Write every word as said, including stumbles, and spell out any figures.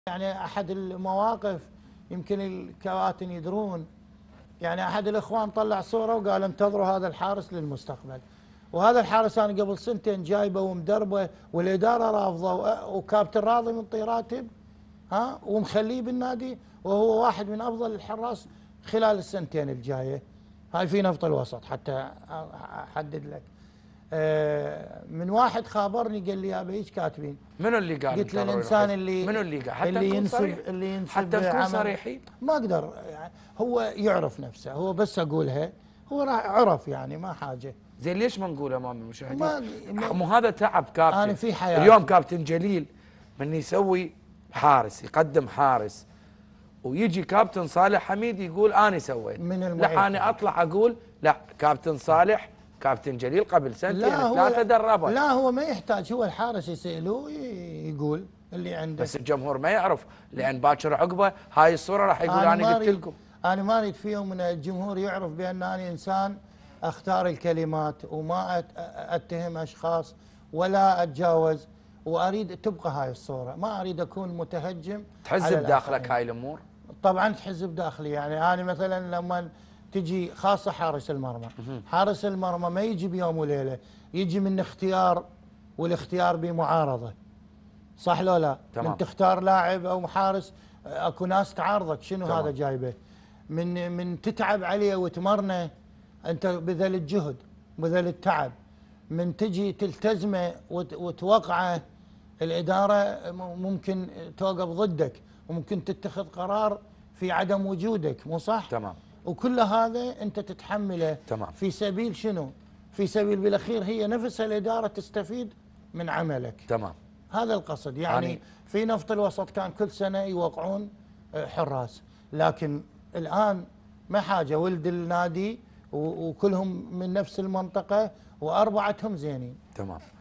يعني أحد المواقف يمكن الكباتن يدرون، يعني أحد الإخوان طلع صورة وقال انتظروا هذا الحارس للمستقبل. وهذا الحارس أنا قبل سنتين جايبه ومدربه والإدارة رافضة وكابتن راضي من راتب ها ومخليه بالنادي، وهو واحد من أفضل الحراس خلال السنتين الجاية. هاي في نفط الوسط حتى أحدد لك. من واحد خابرني قال لي يا بيش كاتبين. منو اللي قال؟ قلت له الانسان اللي منو اللي قال؟ حتى اللي نكون ينسب صريح. اللي ينسب حتى نكون صريحين. ما اقدر يعني، هو يعرف نفسه، هو بس اقولها هو راح عرف يعني ما حاجه. زين ليش ما نقول امام المشاهدين؟ ما مو هذا تعب كابتن. انا في حياتي اليوم كابتن جليل من يسوي حارس، يقدم حارس، ويجي كابتن صالح حميد يقول انا سويت. من لا انا اطلع اقول لا كابتن صالح كابتن جليل قبل سنتين ثلاثه دربه. لا هو ما يحتاج، هو الحارس يسألوه يقول اللي عنده، بس الجمهور ما يعرف، لان باكر عقبه هاي الصوره راح يقول انا, أنا قلت لكم. انا ما اريد في يوم من الجمهور يعرف بان انا انسان اختار الكلمات وما اتهم اشخاص ولا اتجاوز، واريد تبقى هاي الصوره، ما اريد اكون متهجم. تحز بداخلك هاي الامور؟ طبعا تحز بداخلي، يعني انا مثلا لما تجي خاصه حارس المرمى، حارس المرمى ما يجي بيوم وليله، يجي من اختيار، والاختيار بمعارضه، صح لو لا؟ تمام. من تختار لاعب او حارس اكو ناس تعارضك، شنو تمام. هذا جايبه؟ من من تتعب عليه وتمرنه انت بذل الجهد بذل التعب، من تجي تلتزمه وتوقعه الاداره ممكن توقف ضدك وممكن تتخذ قرار في عدم وجودك، مو صح؟ تمام. وكل هذا انت تتحمله. تمام. في سبيل شنو؟ في سبيل بالاخير هي نفسها الاداره تستفيد من عملك. تمام. هذا القصد يعني, يعني في نفط الوسط كان كل سنه يوقعون حراس، لكن الان ما حاجه، ولد النادي وكلهم من نفس المنطقه واربعتهم زينين. تمام.